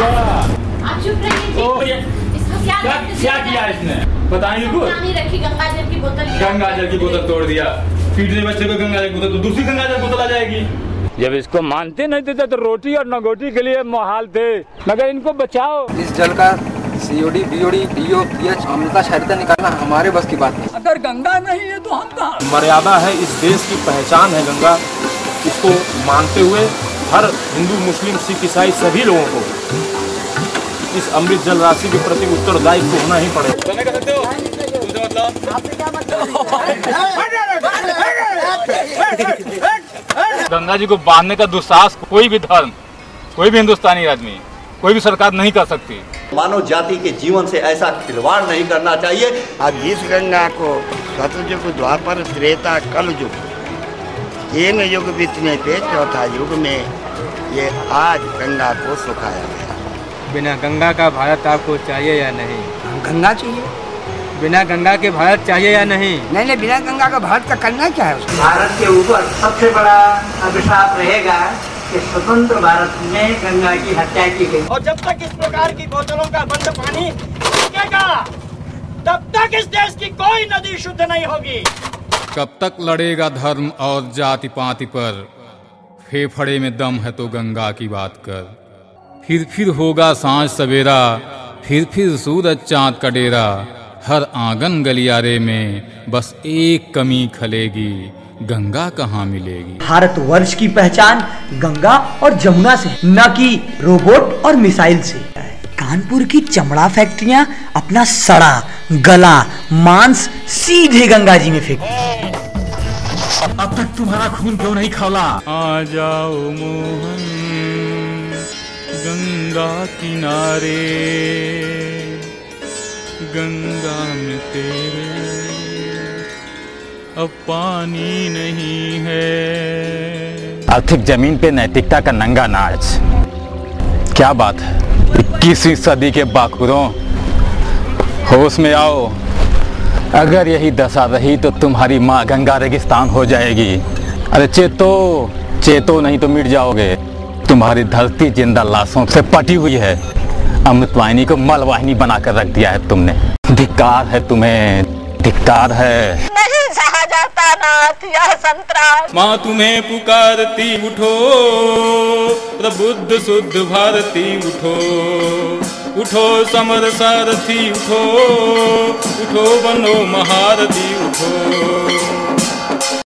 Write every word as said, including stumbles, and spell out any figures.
आप चुप रहिए। इसको क्या क्या किया इसने बताएंगे कुछ? पानी रखी, गंगा जल की बोतल, गंगा जल की बोतल तोड़ दिया। पीटने बच्चे को गंगा जल की बोतल, तो दूसरी गंगा जल बोतल आ जाएगी। जब इसको मानते नहीं थे तो रोटी और नगोटी के लिए मुहाल थे, मगर इनको बचाओ। इस जल का सीओडी, बीओडी, डीओ, पीएच, अम्लता, क्षारीयता निकालना हमारे बस की बात नहीं। अगर गंगा नहीं है तो हम कहाँ? मर्यादा है, इस देश की पहचान है गंगा। इसको मानते हुए हर हिंदू, मुस्लिम, सिख, ईसाई सभी लोगों को इस अमृत जल राशि के प्रति उत्तरदायित्व होना ही पड़ेगा। गंगा जी को बांधने का दुस्साहस कोई भी धर्म, कोई भी हिंदुस्तानी आदमी, कोई भी सरकार नहीं कर सकती। मानव जाति के जीवन से ऐसा खिलवाड़ नहीं करना चाहिए। अब इस गंगा को सतयुग, द्वापर, त्रेता, कलयुग, तीन युग बीतने पे चौथा युग में ये आज गंगा को सुखाया गया। बिना गंगा का भारत आपको चाहिए या नहीं? गंगा चाहिए। बिना गंगा के भारत चाहिए या नहीं? नहीं नहीं, बिना गंगा का भारत का करना क्या है उसको? भारत के ऊपर सबसे बड़ा अभिशाप रहेगा कि स्वतंत्र भारत में गंगा की हत्या की गई। और जब तक इस प्रकार की बोतलों का बंद पानी रुकेगा, तब तक इस देश की कोई नदी शुद्ध नहीं होगी। कब तक लड़ेगा धर्म और जाति पाति पर, फेफड़े में दम है तो गंगा की बात कर। फिर फिर होगा सांझ सवेरा, फिर फिर सूरज चांद का डेरा। हर आंगन गलियारे में बस एक कमी खलेगी, गंगा कहाँ मिलेगी। भारतवर्ष की पहचान गंगा और जमुना से, न कि रोबोट और मिसाइल से। कानपुर की चमड़ा फैक्ट्रियां अपना सड़ा गला मांस सीधे गंगा जी में फेंक। अब तक तुम्हारा खून क्यों नहीं खौला? आ जाओ मोहन गंगा किनारे, गंगा में तेरे अब पानी नहीं है। आर्थिक जमीन पे नैतिकता का नंगा नाच, क्या बात है। इक्कीसवीं सदी के बाखुरों, होश में आओ। अगर यही दशा रही तो तुम्हारी माँ गंगा रेगिस्तान हो जाएगी। अरे चेतो, चेतो नहीं तो मिट जाओगे। तुम्हारी धरती जिंदा लाशों से पटी हुई है। अमृत वाहिनी को मल वाहिनी बनाकर रख दिया है तुमने। धिक्कार है तुम्हें, धिक्कार है। नहीं सहा जाता नाथ यह संतरास। माँ तुम्हें पुकारती उठो, प्रबुद्ध शुद्ध भारती उठो। उठो समर सारथी उठो, उठो बनो महारथी उठो।